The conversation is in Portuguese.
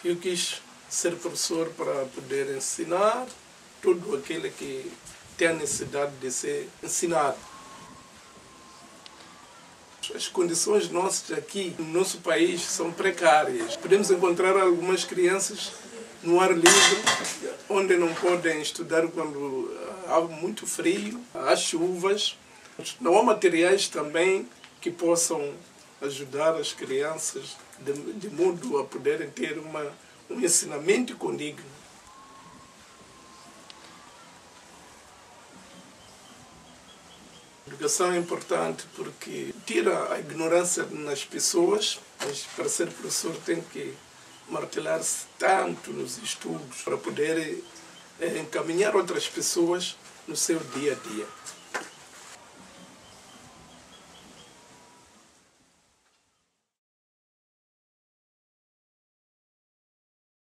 Eu quis ser professor para poder ensinar todo aquele que tem a necessidade de ser ensinado. As condições nossas aqui no nosso país são precárias. Podemos encontrar algumas crianças no ar livre, onde não podem estudar quando há muito frio, há chuvas. Não há materiais também que possam ajudar as crianças de modo a poderem ter um ensinamento condigno. A educação é importante porque tira a ignorância nas pessoas, mas para ser professor tem que martelar-se tanto nos estudos para poder encaminhar outras pessoas no seu dia a dia.